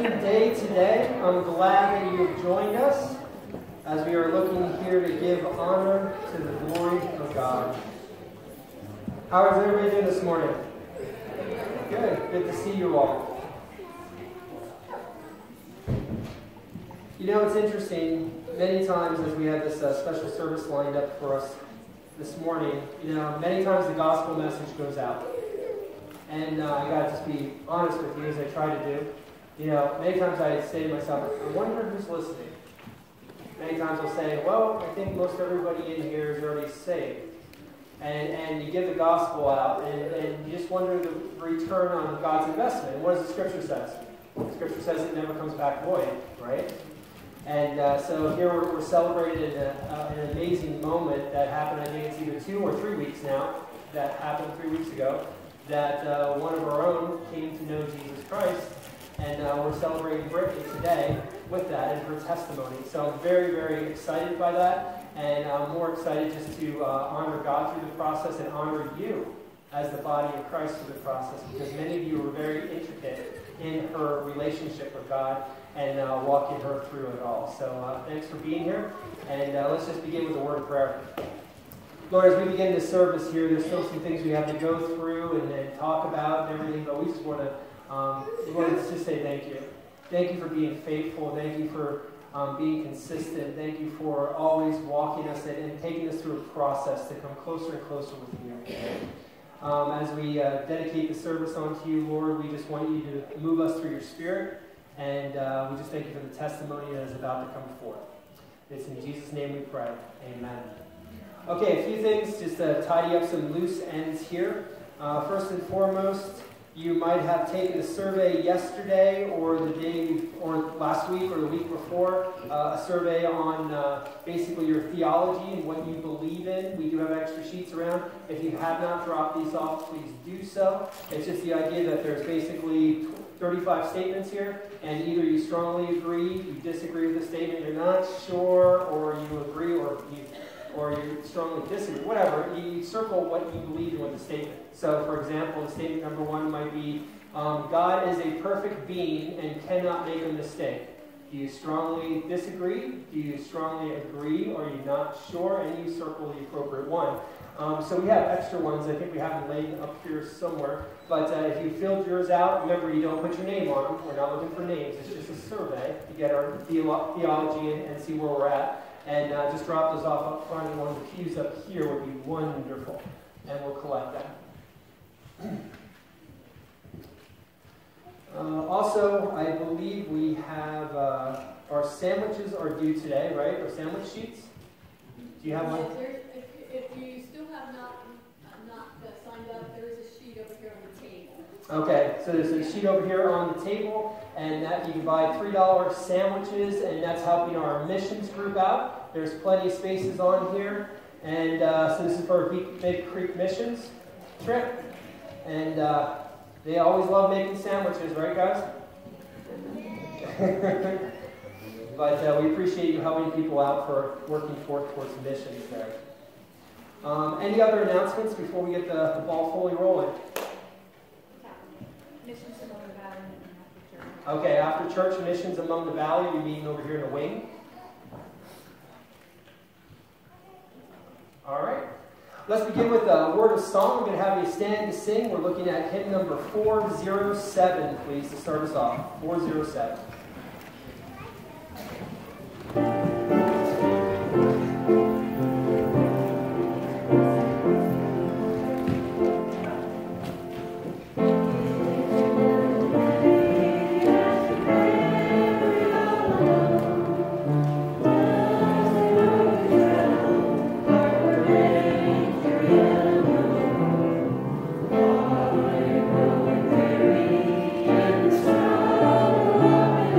exciting day today. I'm glad that you have joined us as we are looking here to give honor to the glory of God. How is everybody doing this morning? Good. Good to see you all. You know, it's interesting. Many times as we have this special service lined up for us this morning, many times the gospel message goes out. And I got to just be honest with you as I try to do. Many times I say to myself, I wonder who's listening. Many times I'll say, well, I think most everybody in here is already saved. And you give the gospel out, and you just wonder the return on God's investment. And what does the Scripture says? The Scripture says it never comes back void, right? And so here we're celebrating an amazing moment that happened, I think it's either 2 or 3 weeks now, that happened 3 weeks ago, that one of our own came to know Jesus Christ. And we're celebrating Brittany today with that and her testimony. So I'm very, very excited by that. And I'm more excited just to honor God through the process and honor you as the body of Christ through the process. Because many of you are very intricate in her relationship with God and walking her through it all. So thanks for being here. And let's just begin with a word of prayer. Lord, as we begin this service here, there's still some things we have to go through and talk about and everything. But we just want to just say thank you. Thank you for being faithful. Thank you for being consistent. Thank you for always walking us and taking us through a process to come closer and closer with you. As we dedicate the service unto you, Lord, we just want you to move us through your Spirit. And we just thank you for the testimony that is about to come forth. It's in Jesus' name we pray. Amen. Okay, a few things just to tidy up some loose ends here. First and foremost, you might have taken a survey yesterday or last week or the week before, a survey on basically your theology and what you believe in. We do have extra sheets around. If you have not dropped these off, please do so. It's just the idea that there's basically 35 statements here, and either you strongly agree, you disagree with the statement, you're not sure, or you agree, or you strongly disagree, whatever. You circle what you believe in with the statement. So, for example, the statement number 1 might be, God is a perfect being and cannot make a mistake. Do you strongly disagree? Do you strongly agree? Or are you not sure? And you circle the appropriate one. So we have extra ones. I think we have them laid up here somewhere. But if you filled yours out, remember you don't put your name on them. We're not looking for names. It's just a survey to get our theology and see where we're at. And just drop those off up front, and one of the pews up here would be wonderful. And we'll collect that. Also, I believe we have our sandwiches are due today, right? Our sandwich sheets. Do you have one? If you still have not signed up, there is a sheet over here on the table. Okay, so there's a sheet over here on the table, and that you can buy $3 sandwiches, and that's helping our missions group out. There's plenty of spaces on here, and so this is for Big Creek Missions trip, and they always love making sandwiches, right, guys? But we appreciate you helping people out for working forth towards missions there. Any other announcements before we get the ball fully rolling? Missions among the Valley and after church. Okay, after church, missions among the Valley. We're meeting over here in the wing. All right. Let's begin with a word of song. We're going to have you stand to sing. We're looking at hymn number 407, please, to start us off. 407. Thank you.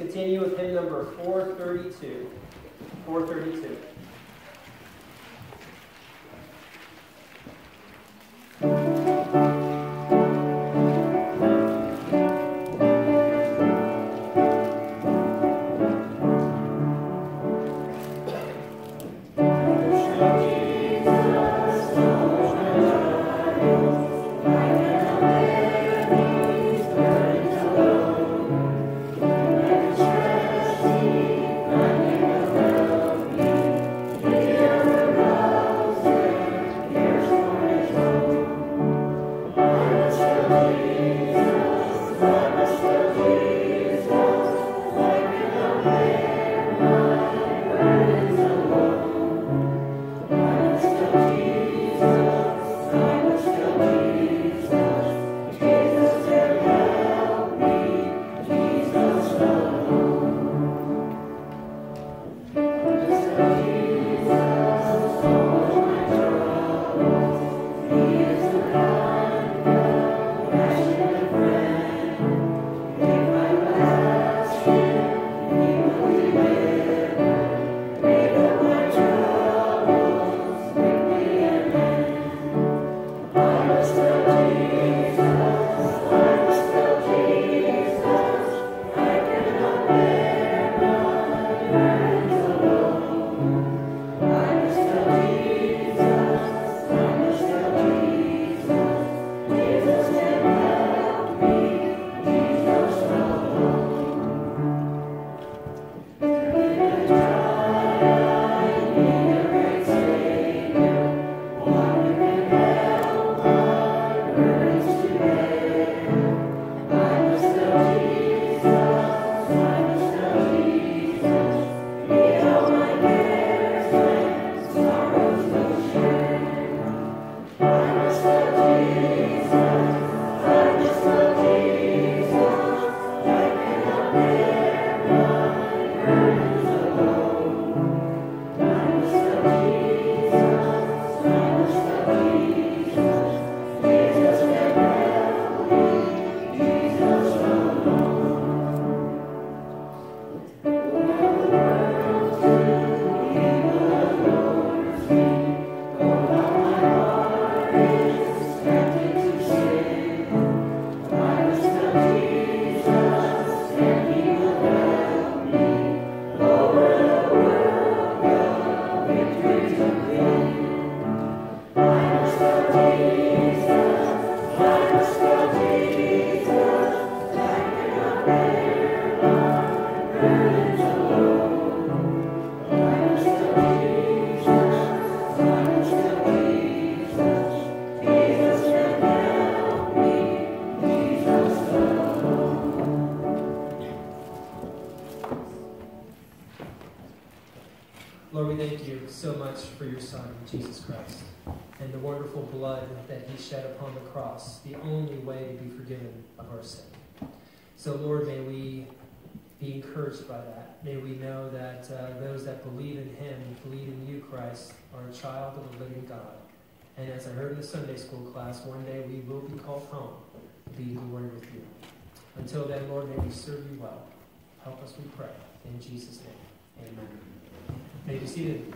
continue with hymn number 432. 432. Lord, we thank you so much for your Son, Jesus Christ, and the wonderful blood that he shed upon the cross, the only way to be forgiven of our sin. So, Lord, may we be encouraged by that. May we know that those that believe in him, believe in you, Christ, are a child of the living God. And as I heard in the Sunday school class, one day we will be called home to be in glory with you. Until then, Lord, may we serve you well. Help us, we pray. In Jesus' name, amen. May you be seated.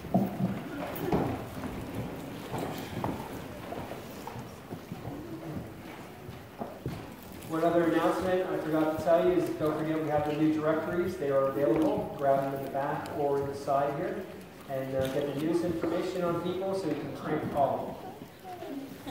One other announcement I forgot to tell you is don't forget we have the new directories. They are available. Grab them in the back or in the side here. And get the newest information on people so you can prank call them.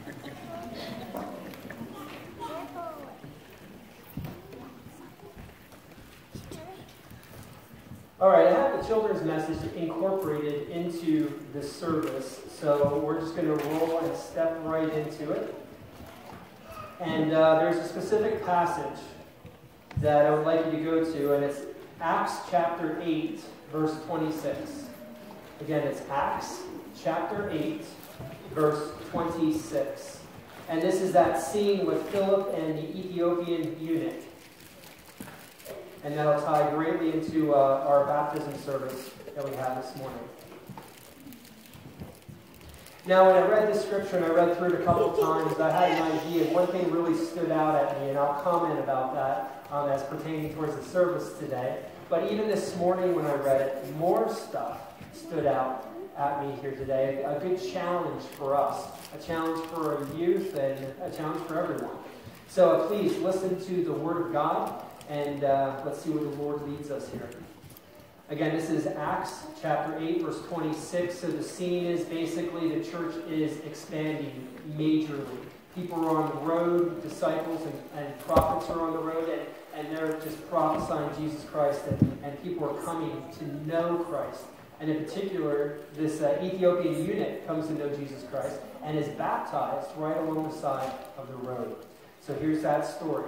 All right, I have the children's message incorporated into this service, so we're just going to roll and step right into it. And there's a specific passage that I would like you to go to, and it's Acts chapter 8, verse 26. Again, it's Acts chapter 8, verse 26. And this is that scene with Philip and the Ethiopian eunuch. And that'll tie greatly into our baptism service that we had this morning. Now, when I read this scripture and I read through it a couple of times, I had an idea. One thing really stood out at me, and I'll comment about that as pertaining towards the service today. But even this morning when I read it, more stuff stood out at me here today. A good challenge for us, a challenge for our youth, and a challenge for everyone. So please listen to the Word of God, and let's see where the Lord leads us here. Again, this is Acts chapter 8, verse 26. So the scene is basically the church is expanding majorly. People are on the road, disciples and prophets are on the road, and they're just prophesying Jesus Christ, and people are coming to know Christ. And in particular, this Ethiopian eunuch comes to know Jesus Christ and is baptized right along the side of the road. So here's that story.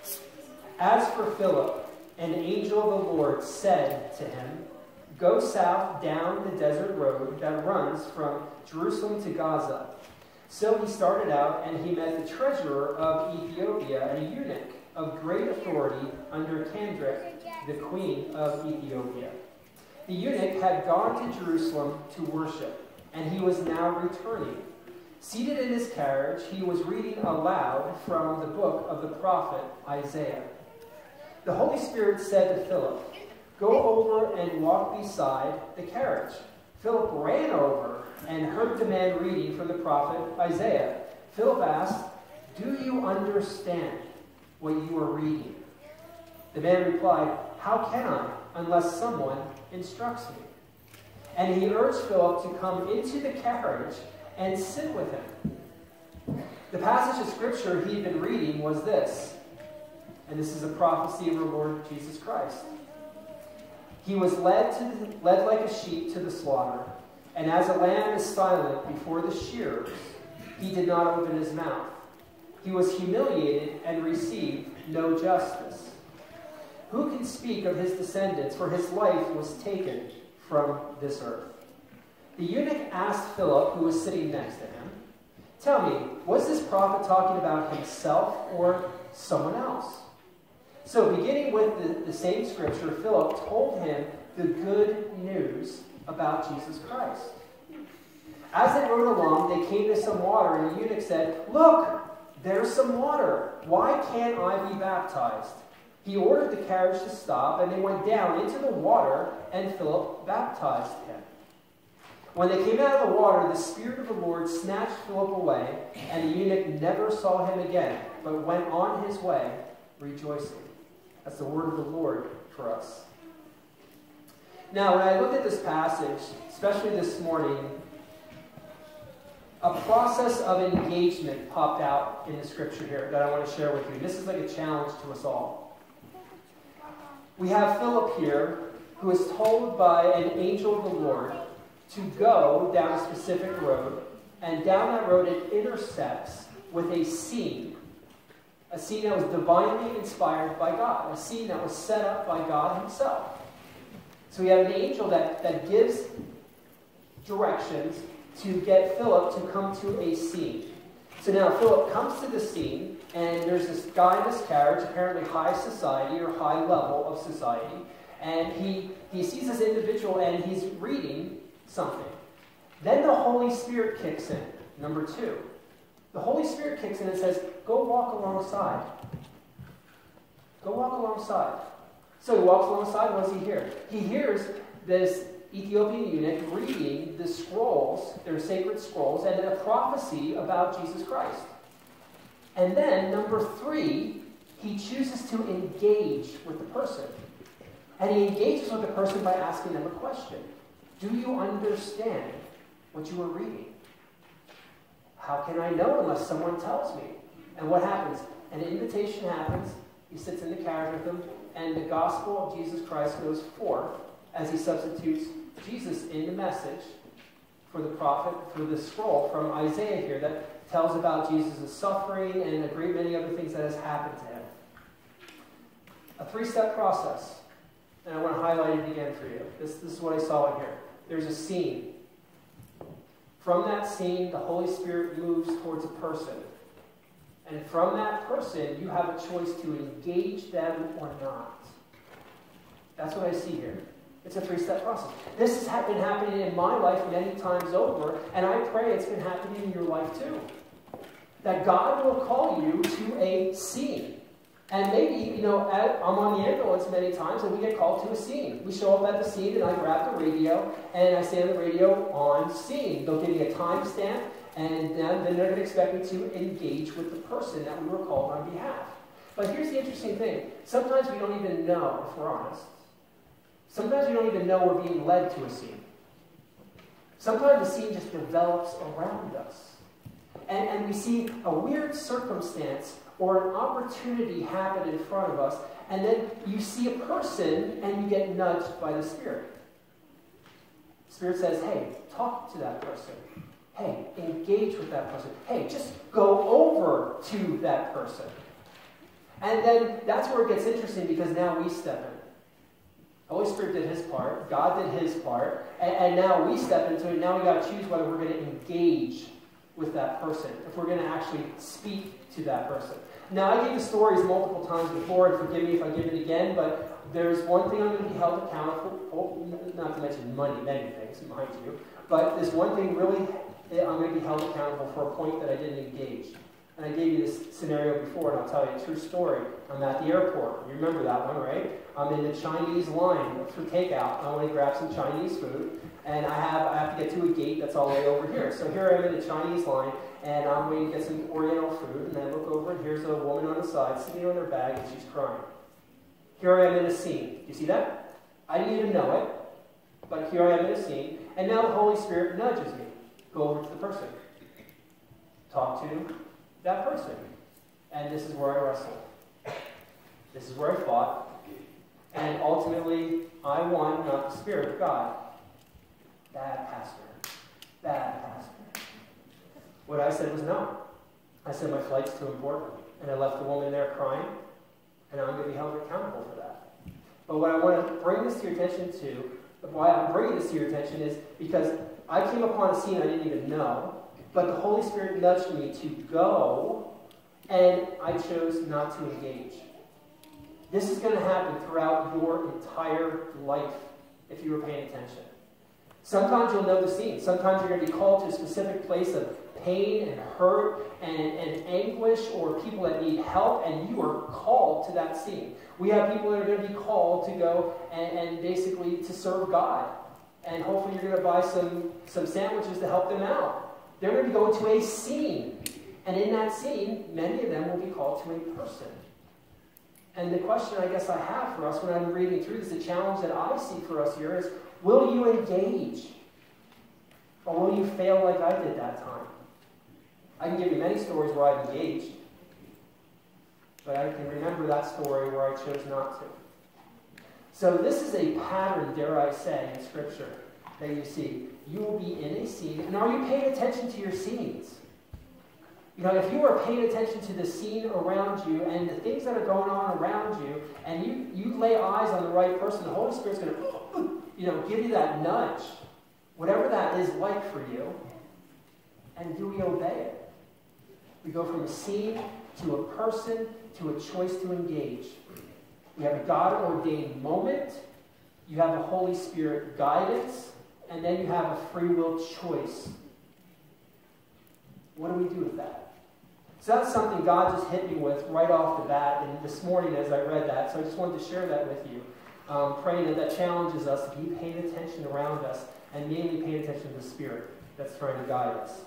As for Philip, an angel of the Lord said to him, "Go south down the desert road that runs from Jerusalem to Gaza." So he started out, and he met the treasurer of Ethiopia, a eunuch of great authority under Candace, the queen of Ethiopia. The eunuch had gone to Jerusalem to worship, and he was now returning. Seated in his carriage, he was reading aloud from the book of the prophet Isaiah. The Holy Spirit said to Philip, "Go over and walk beside the carriage." Philip ran over and heard the man reading from the prophet Isaiah. Philip asked, "Do you understand what you are reading?" The man replied, "How can I, unless someone instructs me?" And he urged Philip to come into the carriage and sit with him. The passage of scripture he had been reading was this, and this is a prophecy of our Lord Jesus Christ. He was led like a sheep to the slaughter, and as a lamb is silent before the shearers, he did not open his mouth. He was humiliated and received no justice. Who can speak of his descendants, for his life was taken from this earth? The eunuch asked Philip, who was sitting next to him, "Tell me, was this prophet talking about himself or someone else?" So beginning with the same scripture, Philip told him the good news about Jesus Christ. As they rode along, they came to some water, and the eunuch said, "Look, there's some water. Why can't I be baptized?" He ordered the carriage to stop, and they went down into the water, and Philip baptized him. When they came out of the water, the Spirit of the Lord snatched Philip away, and the eunuch never saw him again, but went on his way rejoicing. That's the word of the Lord for us. Now, when I looked at this passage, especially this morning, a process of engagement popped out in the scripture here that I want to share with you. This is like a challenge to us all. We have Philip here, who is told by an angel of the Lord to go down a specific road, and down that road it intersects with a scene that was divinely inspired by God, a scene that was set up by God himself. So we have an angel that gives directions to get Philip to come to a scene. So now Philip comes to the scene, and there's this guy in this carriage, apparently high society or high level of society, and he sees this individual and he's reading something. Then the Holy Spirit kicks in, number 2. The Holy Spirit kicks in and says, "Go walk alongside." Go walk alongside. So he walks alongside. What does he hear? He hears this Ethiopian eunuch reading the scrolls, their sacred scrolls, and a prophecy about Jesus Christ. And then, number 3, he chooses to engage with the person. And he engages with the person by asking them a question. Do you understand what you are reading? How can I know unless someone tells me? And what happens? An invitation happens. He sits in the carriage with them, and the gospel of Jesus Christ goes forth as he substitutes Jesus in the message for the prophet, for the scroll from Isaiah here that tells about Jesus' suffering and a great many other things that has happened to him. A 3-step process. And I want to highlight it again for you. This is what I saw in here. There's a scene. From that scene, the Holy Spirit moves towards a person. And from that person, you have a choice to engage them or not. That's what I see here. It's a 3-step process. This has been happening in my life many times over, and I pray it's been happening in your life too. That God will call you to a scene. And maybe, I'm on the ambulance many times and we get called to a scene. We show up at the scene and I grab the radio and I say on the radio, on scene. They'll give me a timestamp and then they're going to expect me to engage with the person that we were called on behalf. But here's the interesting thing. Sometimes we don't even know, if we're honest. Sometimes we don't even know we're being led to a scene. Sometimes the scene just develops around us. And we see a weird circumstance or an opportunity happen in front of us, and then you see a person and you get nudged by the Spirit. The Spirit says, hey, talk to that person. Hey, engage with that person. Hey, just go over to that person. And then that's where it gets interesting because now we step in. The Holy Spirit did his part. God did his part. And now we step into it. Now we got to choose whether we're going to engage with that person, if we're going to actually speak to that person. Now, I gave the stories multiple times before, and forgive me if I give it again, but there's one thing I'm going to be held accountable for, not to mention many things, mind you, but there's one thing really I'm going to be held accountable for a point that I didn't engage. And I gave you this scenario before, and I'll tell you a true story. I'm at the airport. You remember that one, right? I'm in the Chinese line for takeout. I want to grab some Chinese food, and I have to get to a gate that's all the way over here. So here I am in the Chinese line, and I'm waiting to get some Oriental food, and I look over, and here's a woman on the side sitting on her bag, and she's crying. Here I am in a scene. You see that? I didn't even know it, but here I am in a scene, and now the Holy Spirit nudges me. Go over to the person. Talk to that person. And this is where I wrestled. This is where I fought. And ultimately, I won, not the Spirit of God. Bad pastor. Bad pastor. What I said was no. I said my flight's too important. And I left the woman there crying. And I'm going to be held accountable for that. But what I want to bring this to your attention to, why I'm bringing this to your attention is because I came upon a scene I didn't even know, but the Holy Spirit nudged me to go, and I chose not to engage. This is going to happen throughout your entire life if you were paying attention. Sometimes you'll know the scene. Sometimes you're going to be called to a specific place of pain and hurt and anguish, or people that need help, and you are called to that scene. We have people that are going to be called to go and basically to serve God. And hopefully you're going to buy some sandwiches to help them out. They're going to be going to a scene. And in that scene, many of them will be called to a person. And the question I guess I have for us when I'm reading through this, the challenge that I see for us here is, will you engage? Or will you fail like I did that time? I can give you many stories where I've engaged. But I can remember that story where I chose not to. So this is a pattern, dare I say, in Scripture that you see. You will be in a scene, and are you paying attention to your scenes? If you are paying attention to the scene around you and the things that are going on around you, and you lay eyes on the right person, the Holy Spirit's going to, give you that nudge, whatever that is like for you, and do we obey it? We go from a scene to a person to a choice to engage. We have a God-ordained moment, you have a Holy Spirit guidance, and then you have a free will choice. What do we do with that? So that's something God just hit me with right off the bat, and this morning as I read that, so I just wanted to share that with you. Praying that challenges us to be paying attention around us, and mainly paying attention to the Spirit that's trying to guide us.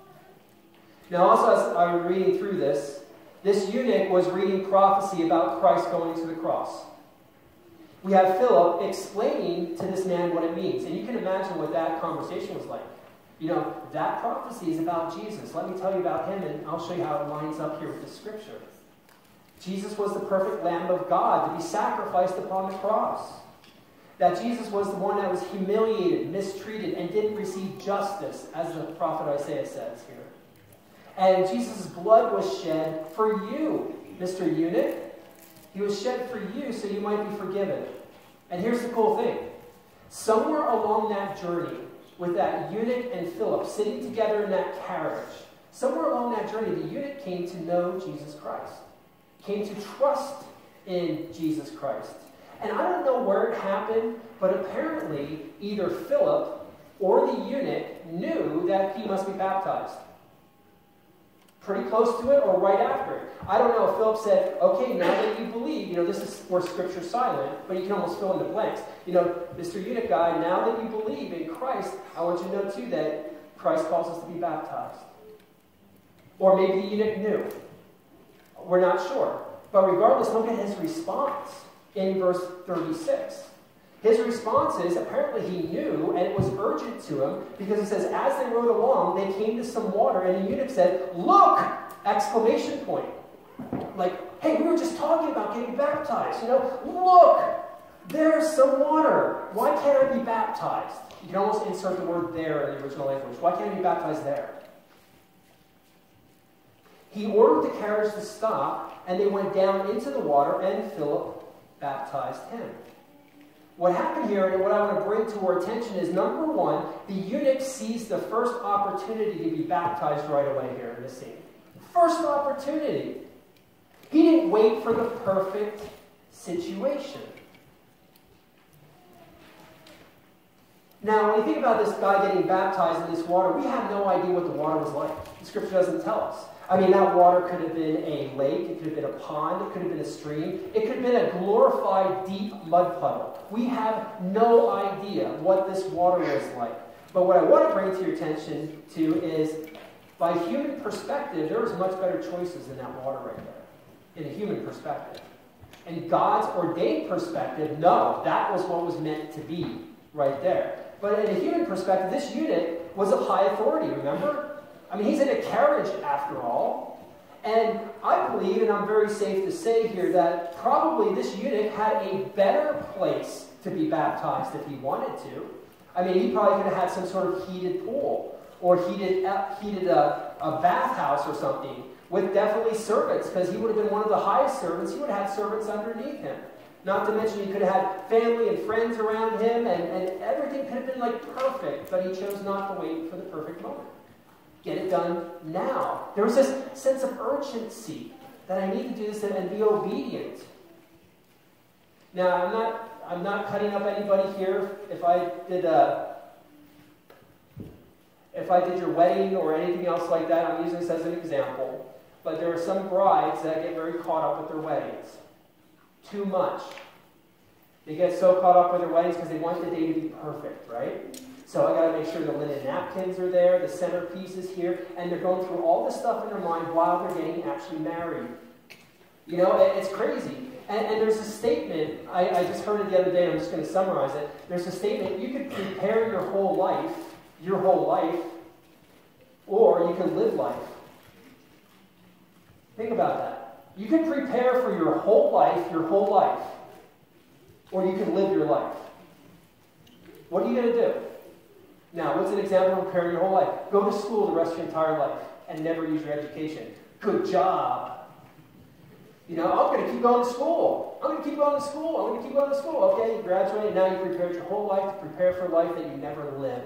Now also as I was reading through this eunuch was reading prophecy about Christ going to the cross. We have Philip explaining to this man what it means. And you can imagine what that conversation was like. That prophecy is about Jesus. Let me tell you about him, and I'll show you how it lines up here with the Scripture. Jesus was the perfect Lamb of God to be sacrificed upon the cross. That Jesus was the one that was humiliated, mistreated, and didn't receive justice, as the prophet Isaiah says here. And Jesus' blood was shed for you, Mr. Eunuch. He was shed for you so you might be forgiven. And here's the cool thing. Somewhere along that journey, with that eunuch and Philip sitting together in that carriage, somewhere along that journey, the eunuch came to know Jesus Christ. Came to trust in Jesus Christ. And I don't know where it happened, but apparently either Philip or the eunuch knew that he must be baptized. Pretty close to it or right after it. I don't know if Philip said, okay, now that you believe, this is where Scripture's silent, but you can almost fill in the blanks. Mr. Eunuch guy, now that you believe in Christ, I want you to know too that Christ calls us to be baptized. Or maybe the eunuch knew. We're not sure. But regardless, look at his response in verse 36. His response is, apparently he knew, and it was urgent to him, because it says, as they rode along, they came to some water, and the eunuch said, look! Exclamation point. Like, hey, we were just talking about getting baptized. Look! There's some water. Why can't I be baptized? You can almost insert the word there in the original language. Why can't I be baptized there? He ordered the carriage to stop, and they went down into the water, and Philip baptized him. What happened here, and what I want to bring to our attention is, number one, the eunuch sees the first opportunity to be baptized right away here in this scene. First opportunity. He didn't wait for the perfect situation. Now, when you think about this guy getting baptized in this water, we have no idea what the water was like. The Scripture doesn't tell us. That water could have been a lake, it could have been a pond, it could have been a stream, it could have been a glorified deep mud puddle. We have no idea what this water was like. But what I want to bring to your attention to is, by human perspective, there was much better choices in that water right there. In a human perspective. In God's ordained perspective, no, that was what was meant to be right there. But in a human perspective, this eunuch was a high authority, remember? He's in a carriage after all. And I believe, and I'm very safe to say here, that probably this eunuch had a better place to be baptized if he wanted to. He probably could have had some sort of heated pool or heated a bathhouse or something with definitely servants, because he would have been one of the highest servants. He would have had servants underneath him. Not to mention he could have had family and friends around him, and everything could have been perfect, but he chose not to wait for the perfect moment. Get it done now. There was this sense of urgency that I need to do this and be obedient. Now, I'm not cutting up anybody here. If I did your wedding or anything else like that, I'm using this as an example. But there are some brides that get very caught up with their weddings. Too much. They get so caught up with their weddings because they want the day to be perfect, right? So I got to make sure the linen napkins are there, the centerpiece is here, and they're going through all this stuff in their mind while they're getting actually married. It's crazy. And there's a statement, I just heard it the other day, and I'm just going to summarize it. There's a statement, you could prepare your whole life, or you can live life. Think about that. You can prepare for your whole life, or you can live your life. What are you going to do? Now, what's an example of preparing your whole life? Go to school the rest of your entire life and never use your education. Good job. I'm going to keep going to school. Okay, you graduated. Now you prepared your whole life to prepare for a life that you never lived.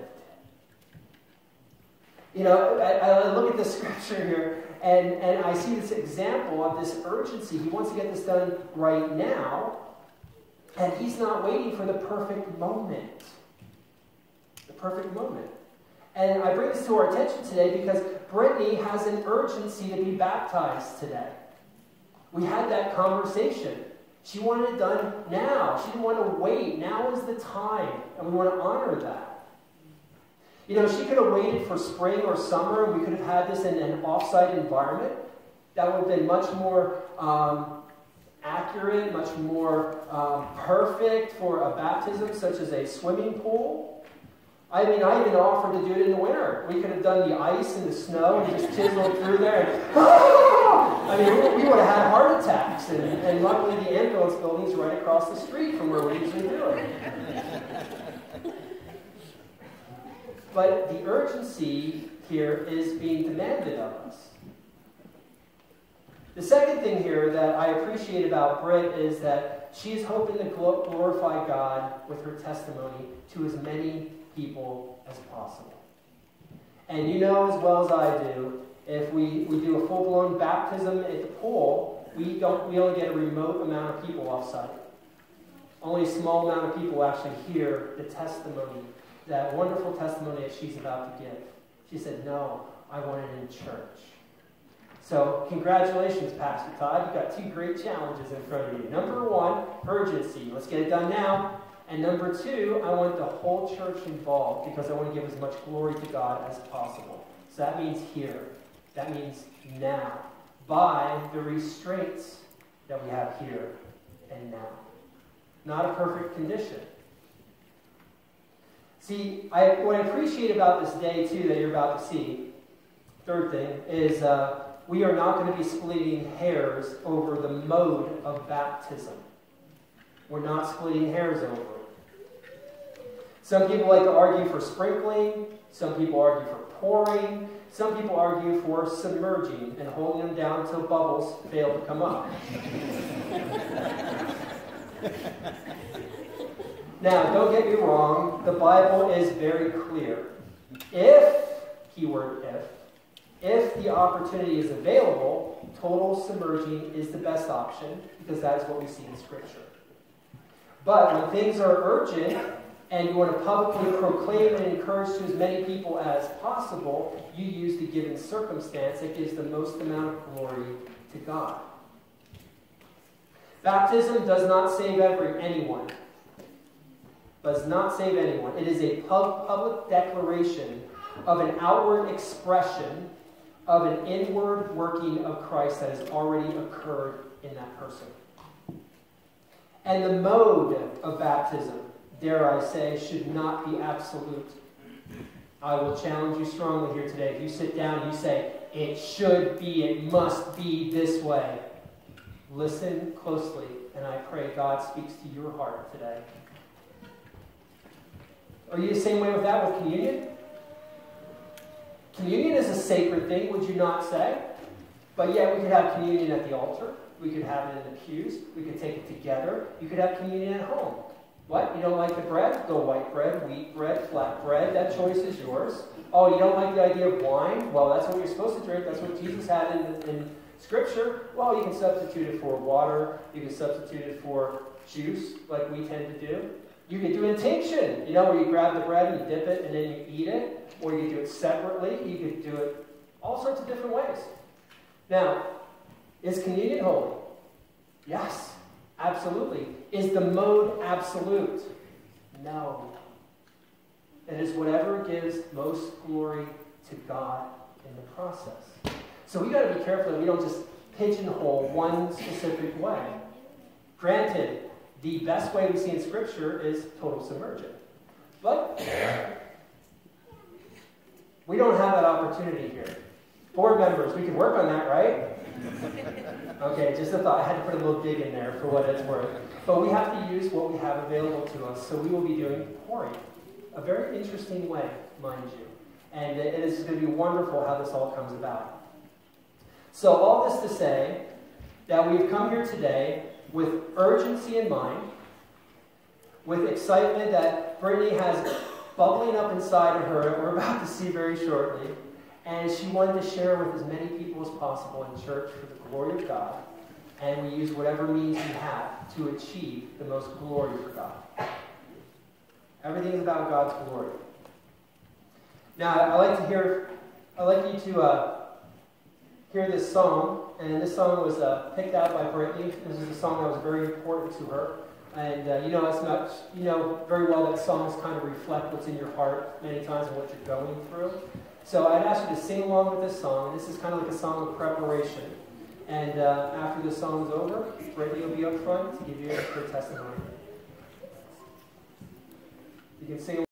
I look at the Scripture here, and I see this example of this urgency. He wants to get this done right now, and he's not waiting for the perfect moment. Perfect moment. And I bring this to our attention today because Brittany has an urgency to be baptized today. We had that conversation. She wanted it done now. She didn't want to wait. Now is the time, and we want to honor that. She could have waited for spring or summer, and we could have had this in an off-site environment. That would have been much more accurate, much more perfect for a baptism, such as a swimming pool. I even offered to do it in the winter. We could have done the ice and the snow and just chiseled through there. And, we would have had heart attacks. And luckily the ambulance building's right across the street from where we usually do it. But the urgency here is being demanded of us. The second thing here that I appreciate about Britt is that she is hoping to glorify God with her testimony to as many people as possible. And as well as I do, if we do a full-blown baptism at the pool, we only get a remote amount of people off-site. Only a small amount of people actually hear the testimony, that wonderful testimony that she's about to give. She said, no, I want it in church. So congratulations, Pastor Todd. You've got two great challenges in front of you. Number one, urgency. Let's get it done now. And number two, I want the whole church involved because I want to give as much glory to God as possible. So that means here. That means now. By the restraints that we have here and now. Not a perfect condition. See, what I appreciate about this day, too, that you're about to see, third thing, is we are not going to be splitting hairs over the mode of baptism. We're not splitting hairs over it. Some people like to argue for sprinkling. Some people argue for pouring. Some people argue for submerging and holding them down until bubbles fail to come up. Now, don't get me wrong. The Bible is very clear. Keyword if the opportunity is available, total submerging is the best option because that is what we see in Scripture. But when things are urgent and you want to publicly proclaim and encourage to as many people as possible, you use the given circumstance that gives the most amount of glory to God. Baptism does not save anyone. Does not save anyone. It is a public declaration of an outward expression of an inward working of Christ that has already occurred in that person. And the mode of baptism, dare I say, should not be absolute. I will challenge you strongly here today. If you sit down and you say, it should be, it must be this way, listen closely, and I pray God speaks to your heart today. Are you the same way with that with communion? Communion is a sacred thing, would you not say? But yet we could have communion at the altar. We could have it in the pews. We could take it together. You could have communion at home. What? You don't like the bread? Go white bread, wheat bread, flat bread. That choice is yours. Oh, you don't like the idea of wine? Well, that's what you're supposed to drink. That's what Jesus had in Scripture. Well, you can substitute it for water. You can substitute it for juice, like we tend to do. You could do intinction, where you grab the bread and you dip it and then you eat it. Or you could do it separately. You could do it all sorts of different ways. Now, is communion holy? Yes, absolutely. Is the mode absolute? No. It is whatever gives most glory to God in the process. So we got to be careful that we don't just pigeonhole one specific way. Granted, the best way we see in Scripture is total submersion. But we don't have that opportunity here. Board members, we can work on that, right? Okay, just a thought. I had to put a little dig in there for what it's worth. But we have to use what we have available to us. So we will be doing pouring. A very interesting way, mind you. And it is going to be wonderful how this all comes about. So all this to say that we've come here today with urgency in mind, with excitement that Brittany has bubbling up inside of her that we're about to see very shortly. And she wanted to share with as many people as possible in church for the glory of God. And we use whatever means we have to achieve the most glory for God. Everything is about God's glory. Now, I'd like you to hear this song. And this song was picked out by Brittany. This is a song that was very important to her. And you know very well that songs kind of reflect what's in your heart many times and what you're going through. So I'd ask you to sing along with this song. This is kind of like a song of preparation. And after the song's over, Brittany will be up front to give you her testimony. You can sing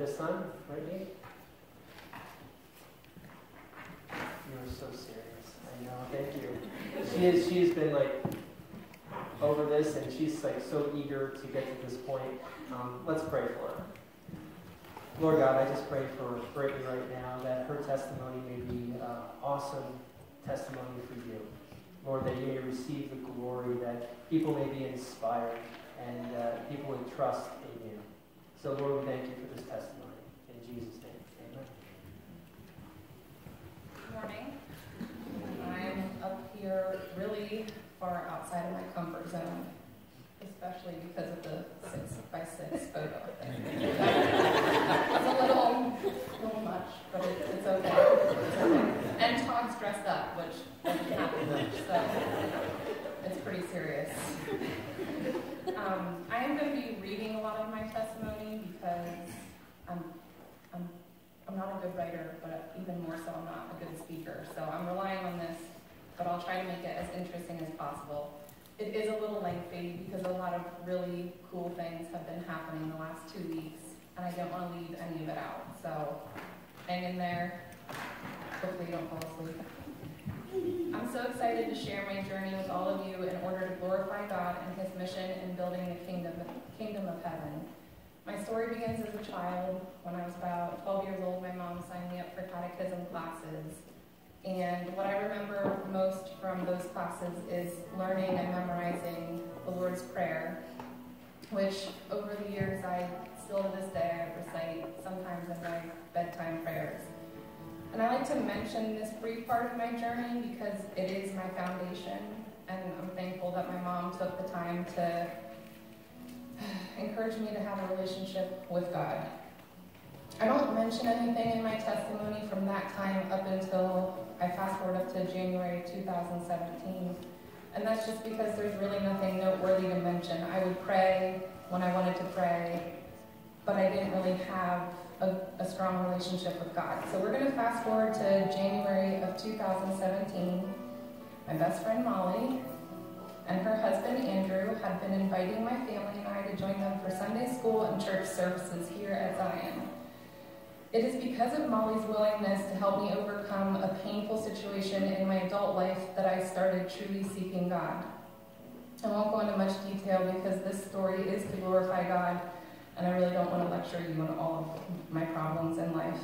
this time, right, Nate? You are so serious. I know. Thank you. She has been like over this, and she's like so eager to get to this point. Let's pray for her. Lord God, I just pray for Brittany right now that her testimony may be awesome testimony for you. Lord, that you may receive the glory, that people may be inspired, and people would trust in you. So, Lord, we thank you for this testimony. In Jesus' name, amen. Good morning. I'm up here really far outside of my comfort zone, especially because of the 6x6 photo thing. It's a little much, but it's okay. It's okay. And Todd's dressed up, which doesn't happen much, so it's pretty serious. I am going to be reading a lot of my testimony because I'm not a good writer, but even more so, I'm not a good speaker. So I'm relying on this, but I'll try to make it as interesting as possible. It is a little lengthy because a lot of really cool things have been happening the last 2 weeks, and I don't want to leave any of it out. So hang in there. Hopefully you don't fall asleep. I'm so excited to share my journey with all of you in order to glorify God and His mission in building the kingdom of heaven. My story begins as a child. When I was about 12 years old, my mom signed me up for catechism classes. And what I remember most from those classes is learning and memorizing the Lord's Prayer, which over the years I still to this day I recite sometimes in my bedtime prayers. And I like to mention this brief part of my journey because it is my foundation, and I'm thankful that my mom took the time to encourage me to have a relationship with God. I don't mention anything in my testimony from that time up until I fast forward up to January 2017. And that's just because there's really nothing noteworthy to mention. I would pray when I wanted to pray, but I didn't really have a strong relationship with God. So we're going to fast forward to January of 2017. My best friend Molly and her husband Andrew had been inviting my family and I to join them for Sunday school and church services here at Zion. It is because of Molly's willingness to help me overcome a painful situation in my adult life that I started truly seeking God. I won't go into much detail because this story is to glorify God, and I really don't want to lecture you on all of my problems in life.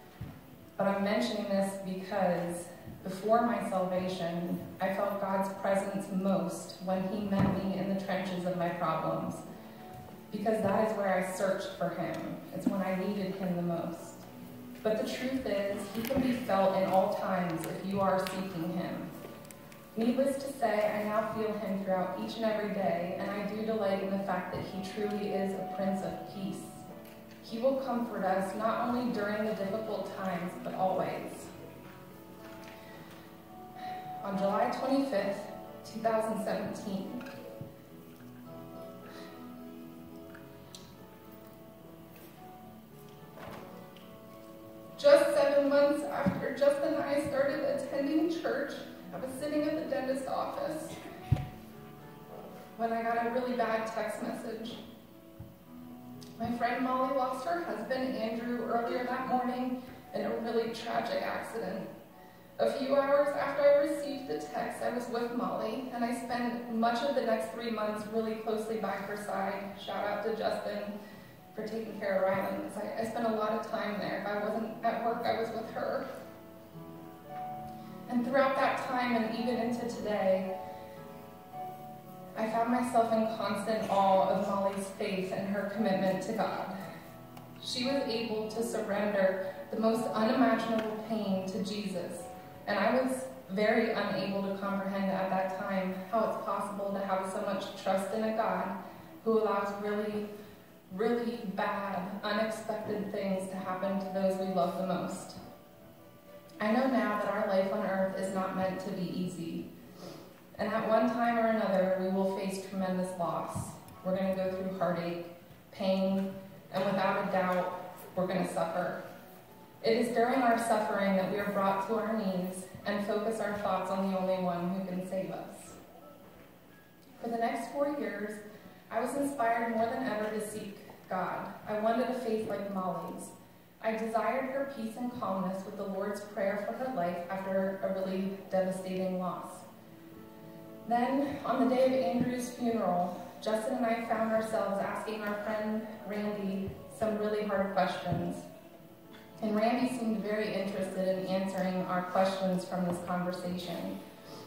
But I'm mentioning this because before my salvation, I felt God's presence most when He met me in the trenches of my problems, because that is where I searched for Him. It's when I needed Him the most. But the truth is, He can be felt in all times if you are seeking Him. Needless to say, I now feel Him throughout each and every day, and I do delight in the fact that He truly is a Prince of Peace. He will comfort us not only during the difficult times, but always. On July 25th, 2017, just 7 months after Justin and I started attending church, I was sitting at the dentist's office when I got a really bad text message. My friend Molly lost her husband, Andrew, earlier that morning in a really tragic accident. A few hours after I received the text, I was with Molly, and I spent much of the next 3 months really closely by her side. Shout out to Justin for taking care of Rylan, because I spent a lot of time there. If I wasn't at work, I was with her. And throughout that time, and even into today, I found myself in constant awe of Molly's faith and her commitment to God. She was able to surrender the most unimaginable pain to Jesus, and I was very unable to comprehend at that time how it's possible to have so much trust in a God who allows really, really bad, unexpected things to happen to those we love the most. I know now that our life on earth is not meant to be easy. And at one time or another, we will face tremendous loss. We're going to go through heartache, pain, and without a doubt, we're going to suffer. It is during our suffering that we are brought to our knees and focus our thoughts on the only one who can save us. For the next 4 years, I was inspired more than ever to seek God. I wanted a faith like Molly's. I desired her peace and calmness with the Lord's Prayer for her life after a really devastating loss. Then, on the day of Andrew's funeral, Justin and I found ourselves asking our friend Randy some really hard questions. And Randy seemed very interested in answering our questions from this conversation.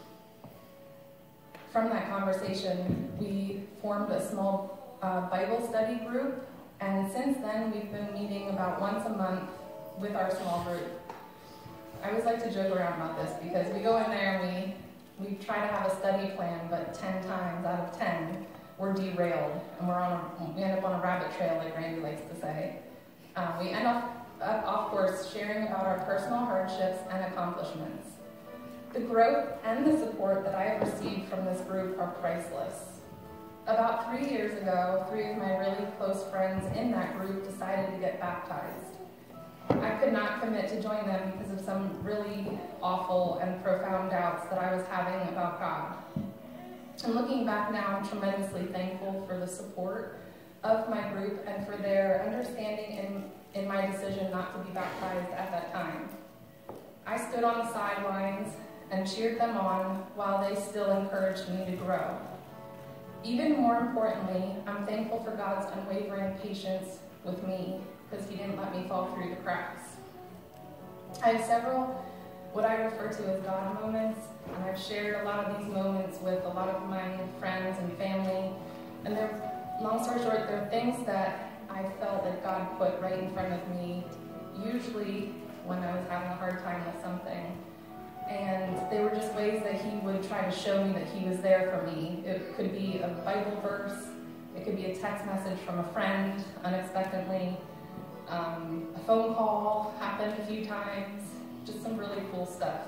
From that conversation, we formed a small Bible study group, and since then we've been meeting about once a month with our small group. I always like to joke around about this because we go in there and we try to have a study plan, but 10 times out of 10 we're derailed and we end up on a rabbit trail, like Randy likes to say. We end up off course sharing about our personal hardships and accomplishments. The growth and the support that I have received from this group are priceless. About 3 years ago, 3 of my really close friends in that group decided to get baptized. I could not commit to join them because of some really awful and profound doubts that I was having about God. And looking back now, I'm tremendously thankful for the support of my group and for their understanding in my decision not to be baptized at that time. I stood on the sidelines and cheered them on while they still encouraged me to grow. Even more importantly, I'm thankful for God's unwavering patience with me because He didn't let me fall through the cracks. I have several what I refer to as God moments, and I've shared a lot of these moments with a lot of my friends and family. And long story short, they're things that I felt that God put right in front of me, usually when I was having a hard time with something. And they were just ways that He would try to show me that He was there for me. It could be a Bible verse, it could be a text message from a friend unexpectedly, a phone call happened a few times, just some really cool stuff.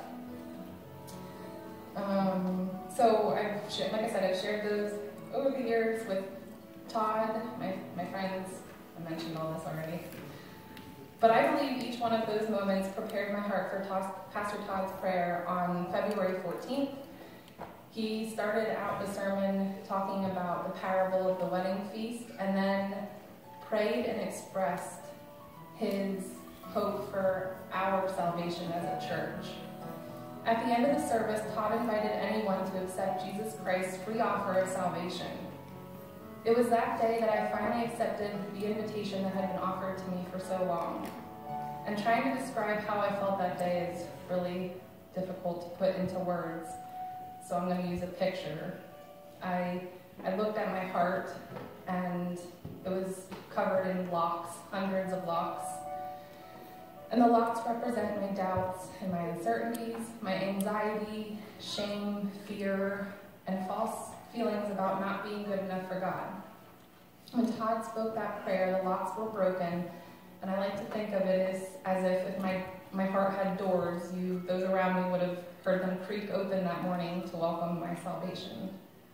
So like I said, I've shared those over the years with Todd, my friends. I mentioned all this already. But I believe each one of those moments prepared my heart for Pastor Todd's prayer on February 14th. He started out the sermon talking about the parable of the wedding feast and then prayed and expressed his hope for our salvation as a church. At the end of the service, Todd invited anyone to accept Jesus Christ's free offer of salvation. It was that day that I finally accepted the invitation that had been offered to me for so long. And trying to describe how I felt that day is really difficult to put into words, so I'm going to use a picture. I looked at my heart, and it was covered in locks, hundreds of locks. And the locks represent my doubts and my uncertainties, my anxiety, shame, fear, and false feelings about not being good enough for God. When Todd spoke that prayer, the locks were broken, and I like to think of it as if my heart had doors, those around me would have heard them creak open that morning to welcome my salvation.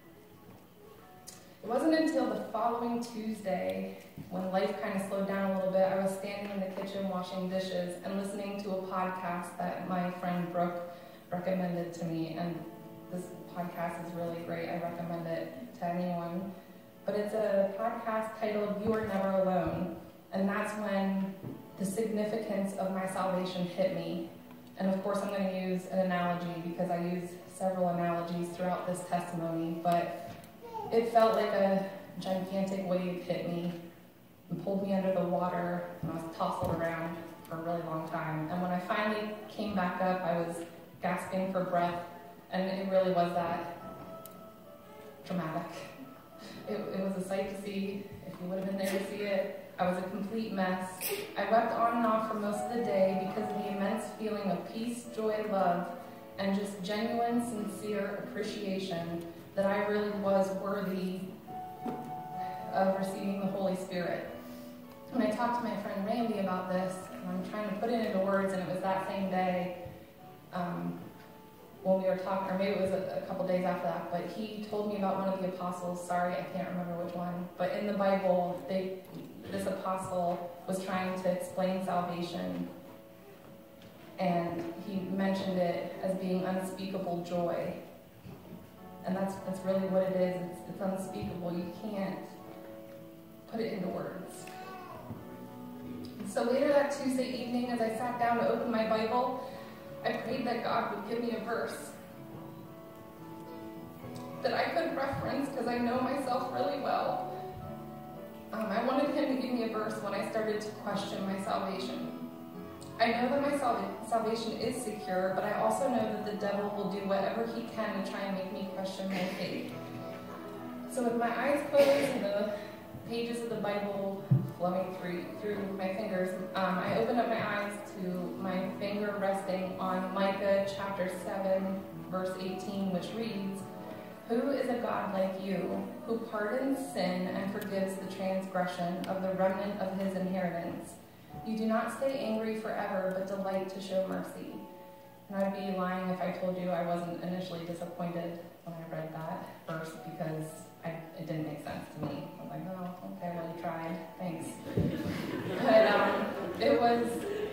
It wasn't until the following Tuesday, when life kind of slowed down a little bit, I was standing in the kitchen washing dishes and listening to a podcast that my friend Brooke recommended to me, and this podcast is really great. I recommend it to anyone. But it's a podcast titled You Are Never Alone, and that's when the significance of my salvation hit me. And of course I'm going to use an analogy because I use several analogies throughout this testimony, but it felt like a gigantic wave hit me and pulled me under the water, and I was tousled around for a really long time. And when I finally came back up, I was gasping for breath, and it really was that dramatic. It was a sight to see. If you would have been there to see it, I was a complete mess. I wept on and off for most of the day because of the immense feeling of peace, joy, love, and just genuine, sincere appreciation that I really was worthy of receiving the Holy Spirit. When I talked to my friend Randy about this, and I'm trying to put it into words, and it was that same day when we were talking, or maybe it was a couple days after that, but he told me about one of the apostles. Sorry, I can't remember which one. But in the Bible, this apostle was trying to explain salvation, and he mentioned it as being unspeakable joy. And that's really what it is. It's unspeakable. You put it into words. So later that Tuesday evening, as I sat down to open my Bible, I prayed that God would give me a verse that I could reference because I know myself really well. I wanted him to give me a verse when I started to question my salvation. I know that my salvation is secure, but I also know that the devil will do whatever he can to try and make me question my faith. So with my eyes closed and the pages of the Bible flowing through my fingers, I opened up my eyes to my finger resting on Micah chapter 7, verse 18, which reads, "Who is a God like you, who pardons sin and forgives the transgression of the remnant of his inheritance? You do not stay angry forever, but delight to show mercy." And I'd be lying if I told you I wasn't initially disappointed when I read that verse because it didn't make sense to me. I was like, oh, okay, well, you tried. Thanks. But it was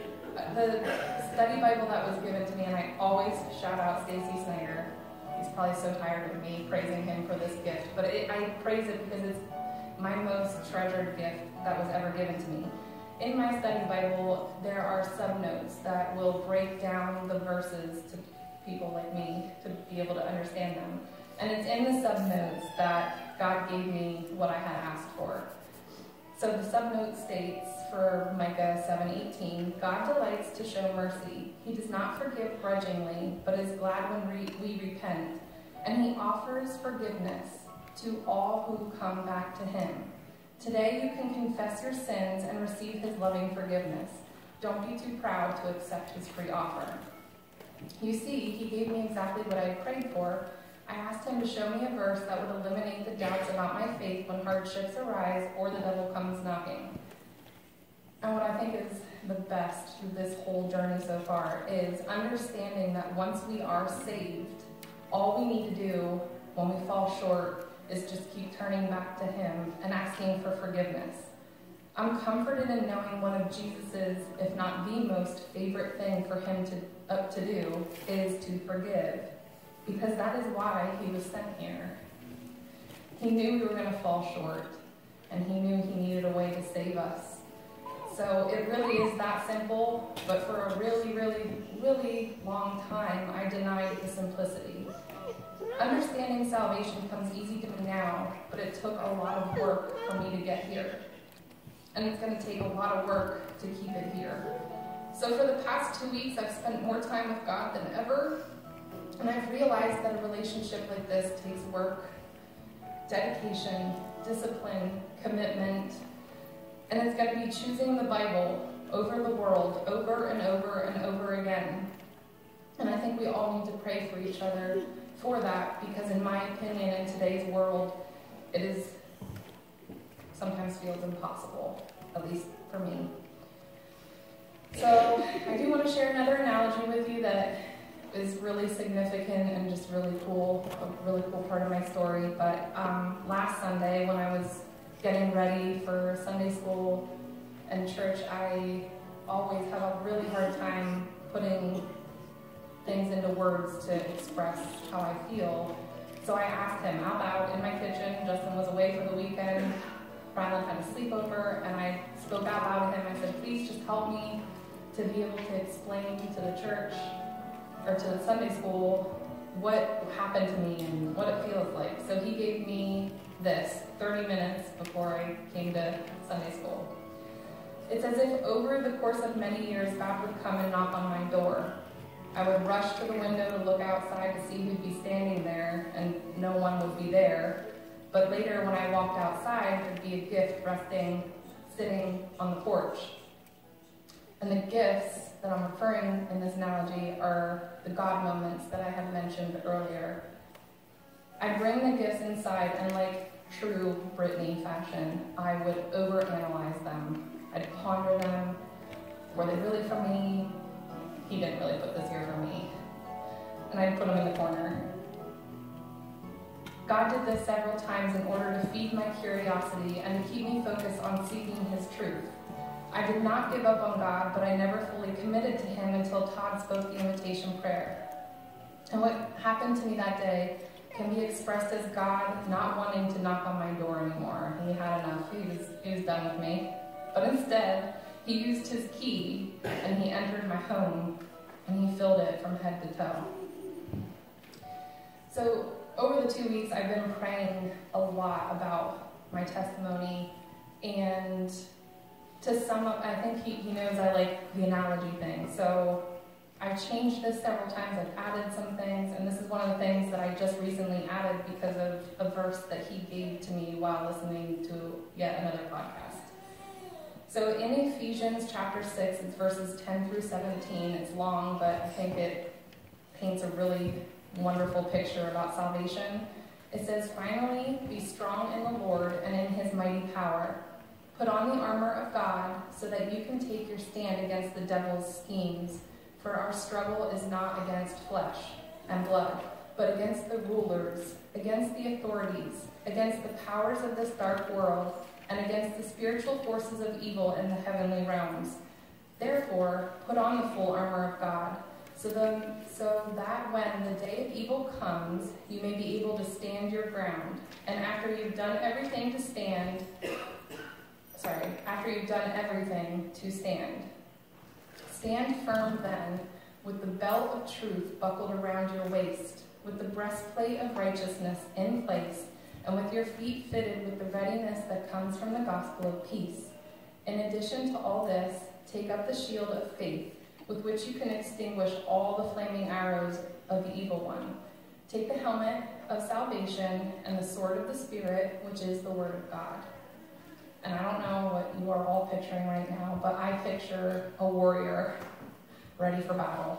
the study Bible that was given to me, and I always shout out Stacy Snyder. He's probably so tired of me praising him for this gift, but I praise it because it's my most treasured gift that was ever given to me. In my study Bible, there are subnotes that will break down the verses to people like me to be able to understand them. And it's in the subnotes that God gave me what I had asked for. So the subnote states for Micah 7:18, "God delights to show mercy. He does not forgive grudgingly, but is glad when we repent. And he offers forgiveness to all who come back to him. Today you can confess your sins and receive his loving forgiveness. Don't be too proud to accept his free offer." You see, he gave me exactly what I prayed for. I asked him to show me a verse that would eliminate the doubts about my faith when hardships arise or the devil comes knocking. And what I think is the best through this whole journey so far is understanding that once we are saved, all we need to do when we fall short is just keep turning back to him and asking for forgiveness. I'm comforted in knowing one of Jesus's, if not the most favorite thing for him to do is to forgive, because that is why he was sent here. He knew we were going to fall short, and he knew he needed a way to save us. So it really is that simple, but for a really, really, really long time, I denied the simplicity. Understanding salvation comes easy to me now, but it took a lot of work for me to get here. And it's going to take a lot of work to keep it here. So for the past 2 weeks, I've spent more time with God than ever, and I've realized that a relationship like this takes work, dedication, discipline, commitment, and it's going to be choosing the Bible over the world, over and over and over again. And I think we all need to pray for each other for that, because in my opinion, in today's world, it is sometimes feels impossible, at least for me. So I do want to share another analogy with you that is really significant and just really cool, a really cool part of my story. But last Sunday, when I was getting ready for Sunday school and church, I always have a really hard time putting things into words to express how I feel. So I asked him out loud in my kitchen. Justin was away for the weekend. Rylan had a sleepover, and I spoke out loud to him. I said, please just help me to be able to explain to the church or to the Sunday school what happened to me and what it feels like. So he gave me this 30 minutes before I came to Sunday school. It's as if over the course of many years, God would come and knock on my door. I would rush to the window to look outside to see who'd be standing there, and no one would be there. But later, when I walked outside, there'd be a gift sitting on the porch. And the gifts that I'm referring in this analogy are the God moments that I had mentioned earlier. I'd bring the gifts inside, and like true Brittany fashion, I would overanalyze them. I'd ponder them. Were they really for me? He didn't really put this here for me. And I'd put them in the corner. God did this several times in order to feed my curiosity and to keep me focused on seeking his truth. I did not give up on God, but I never fully committed to him until Todd spoke the invitation prayer. And what happened to me that day can be expressed as God not wanting to knock on my door anymore. He had enough. He was done with me. But instead, he used his key and he entered my home and he filled it from head to toe. So over the 2 weeks, I've been praying a lot about my testimony, and to sum up, I think he knows I like the analogy thing. So I've changed this several times. I've added some things, and this is one of the things that I just recently added because of a verse that he gave to me while listening to yet another podcast. So in Ephesians chapter 6, it's verses 10 through 17. It's long, but I think it paints a really wonderful picture about salvation. It says, "Finally, be strong in the Lord and in his mighty power. Put on the armor of God so that you can take your stand against the devil's schemes. For our struggle is not against flesh and blood, but against the rulers, against the authorities, against the powers of this dark world, and against the spiritual forces of evil in the heavenly realms. Therefore, put on the full armor of God, so that when the day of evil comes, you may be able to stand your ground. And after you've done everything to stand, stand firm then, with the belt of truth buckled around your waist, with the breastplate of righteousness in place, and with your feet fitted with the readiness that comes from the gospel of peace. In addition to all this, take up the shield of faith, with which you can extinguish all the flaming arrows of the evil one. Take the helmet of salvation and the sword of the Spirit, which is the word of God." And I don't know what you are all picturing right now, but I picture a warrior ready for battle.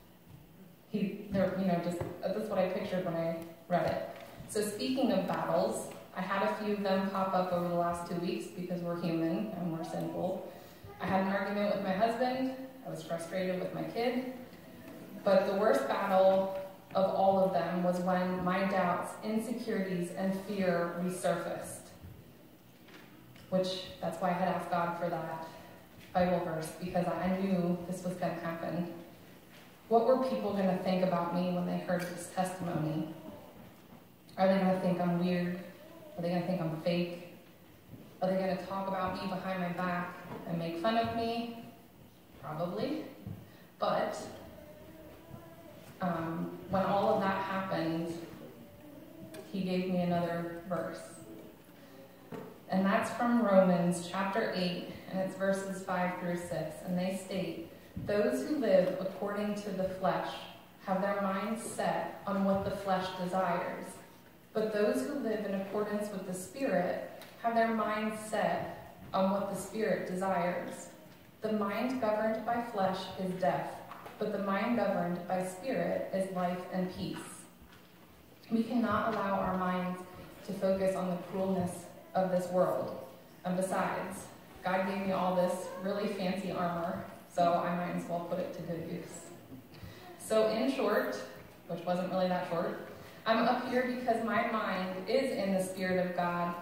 That's what I pictured when I read it. So speaking of battles, I had a few of them pop up over the last 2 weeks because we're human and we're sinful. I had an argument with my husband. I was frustrated with my kid. But the worst battle of all of them was when my doubts, insecurities, and fear resurfaced. Which, that's why I had asked God for that Bible verse, because I knew this was going to happen. What were people going to think about me when they heard this testimony? Are they going to think I'm weird? Are they going to think I'm fake? Are they going to talk about me behind my back and make fun of me? Probably. But when all of that happened, he gave me another verse. And that's from Romans chapter 8, and it's verses 5 through 6. And they state, "Those who live according to the flesh have their minds set on what the flesh desires. But those who live in accordance with the Spirit have their minds set on what the Spirit desires. The mind governed by flesh is death, but the mind governed by Spirit is life and peace." We cannot allow our minds to focus on the cruelness of this world. And besides, God gave me all this really fancy armor, so I might as well put it to good use. So in short, which wasn't really that short, I'm up here because my mind is in the Spirit of God.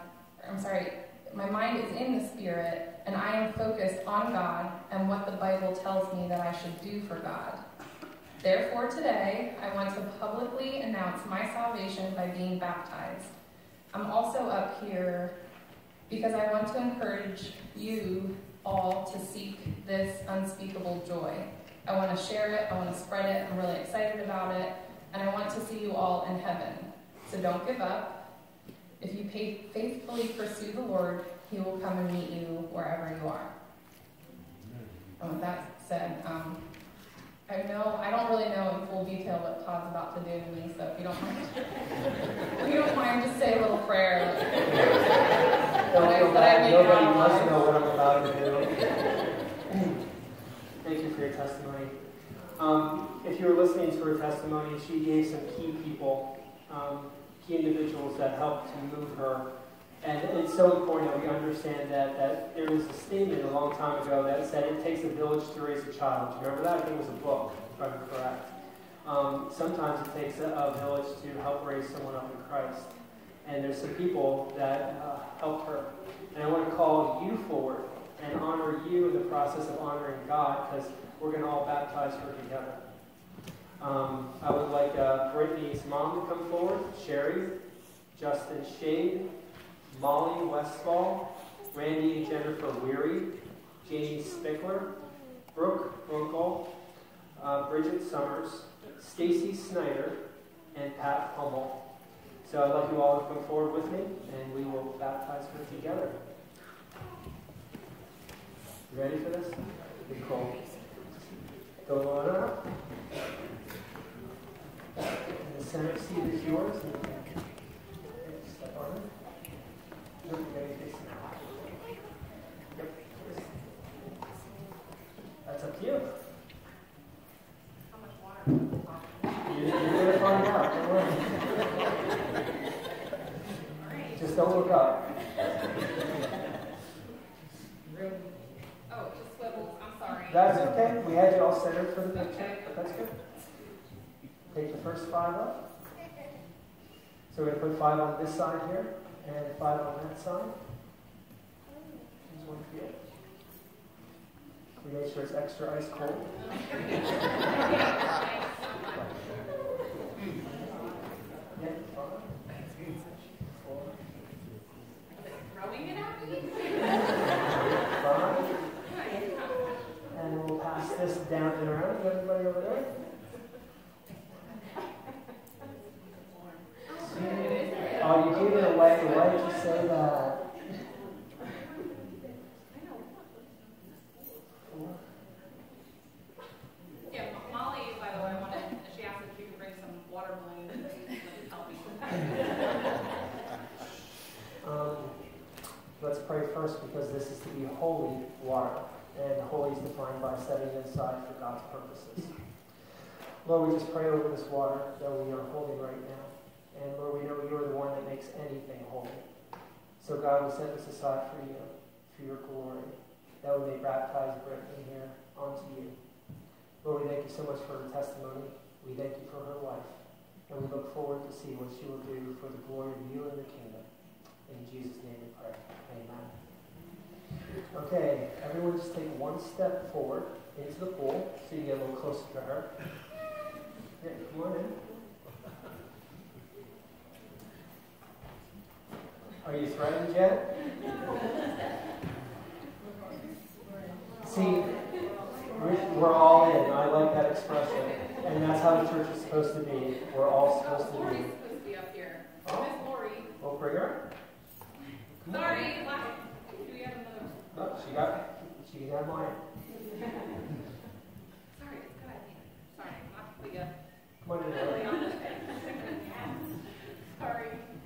My mind is in the Spirit, and I am focused on God and what the Bible tells me that I should do for God. Therefore, today, I want to publicly announce my salvation by being baptized. I'm also up here because I want to encourage you all to seek this unspeakable joy. I want to share it. I want to spread it. I'm really excited about it. And I want to see you all in heaven. So don't give up. If you faithfully pursue the Lord, he will come and meet you wherever you are. And with that said, I don't really know in full detail what Todd's about to do to me, so if you don't mind, just say a little prayer. Don't feel bad. Nobody must know what I'm about to do. Thank you for your testimony. If you were listening to her testimony, she gave some key people, key individuals that helped to move her. And it's so important that we understand that there was a statement a long time ago that said it takes a village to raise a child. Do you remember that? I think it was a book, if I'm correct. Sometimes it takes a village to help raise someone up in Christ. And there's some people that helped her. And I want to call you forward and honor you in the process of honoring God, because we're going to all baptize her together. I would like Brittany's mom to come forward, Sherry, Justin Shade, Molly Westfall, Randy and Jennifer Weary, Jamie Spickler, Brooke Runkle, Bridget Summers, Stacy Snyder, and Pat Hummel. So I'd like you all to come forward with me, and we will baptize her together. You ready for this? Cool. Go on up. And the center seat is yours. Step on it. Yep, Yep. That's up to you. How much water? You're going to find out. Don't worry. Just don't look up. Oh, it just swivels. I'm sorry. That's okay. We had you all centered for the picture. Okay. That's good. Take the first 5 up. So we're going to put 5 on this side here, and 5 on that side. Here's one for you. We make sure it's extra ice cold. Yeah, 5. 4. Throwing it at me? 5. And we'll pass this down and around. Everybody over there? Oh, you gave it away. Why did you say that? 4. Yeah, Molly, by the way, she asked if you could bring some water balloons and help me. Let's pray first, because this is to be holy water, and holy is defined by setting it aside for God's purposes. Lord, we just pray over this water that we are holding right now. And Lord, we know you are the one that makes anything holy. So God, we set this aside for you, for your glory, that we may baptize Brittany here onto you. Lord, we thank you so much for her testimony. We thank you for her life. And we look forward to see what she will do for the glory of you and the kingdom. In Jesus' name we pray. Amen. Okay, everyone just take one step forward into the pool so you get a little closer to her. Yeah, come on in. Are you threatened yet? See, we're all in. I like that expression. And that's how the church is supposed to be. We're all supposed to be. Lori's supposed to be up here. Oh. Miss Lori. We'll bring her. Sorry, do we have another? No, she can have mine. Sorry, go ahead. Sorry, not to Come on in, really Ellie. on this thing. Sorry.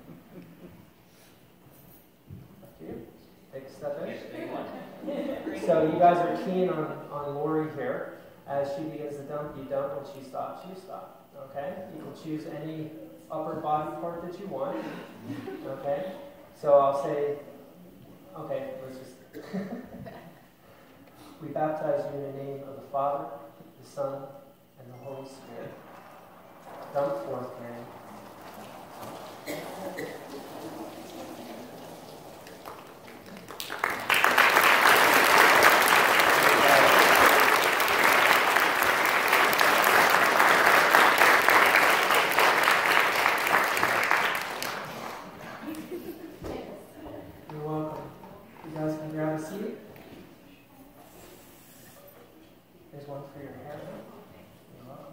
After you. Take a step in. So you guys are keen on Lori here. As she begins to dump, you dump. When she stops, you stop. Okay? You can choose any upper body part that you want. Okay? So I'll say, okay, let's just... We baptize you in the name of the Father, the Son, and the Holy Spirit. Dump forth, Mary. You're welcome. You guys can grab a seat. There's one for your hair. You're welcome.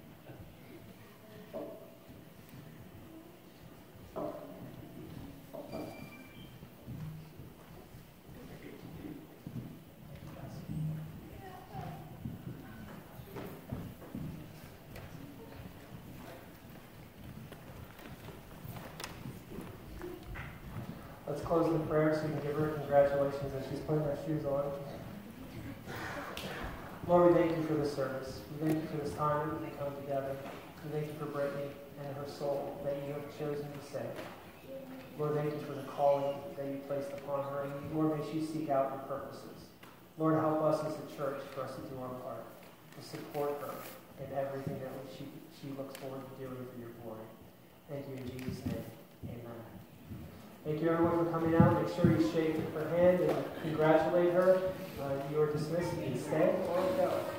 Let's close the prayer so we can give her congratulations as she's putting her shoes on. Lord, we thank you for this service. We thank you for this time that we come together. We thank you for Brittany and her soul that you have chosen to save. Lord, thank you for the calling that you placed upon her. And Lord, may she seek out your purposes. Lord, help us as a church for us to do our part, to support her in everything that she looks forward to doing for your glory. Thank you in Jesus' name. Amen. Thank you everyone for coming out. Make sure you shake her hand and congratulate her. You are dismissed. You can stay or go.